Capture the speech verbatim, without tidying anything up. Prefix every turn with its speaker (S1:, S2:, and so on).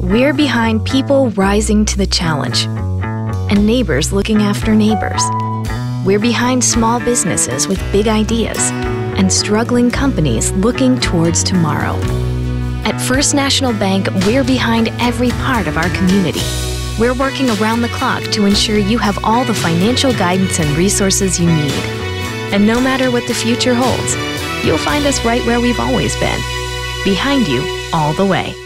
S1: We're behind people rising to the challenge and neighbors looking after neighbors. We're behind small businesses with big ideas and struggling companies looking towards tomorrow. At First National Bank, we're behind every part of our community. We're working around the clock to ensure you have all the financial guidance and resources you need. And no matter what the future holds, you'll find us right where we've always been, behind you all the way.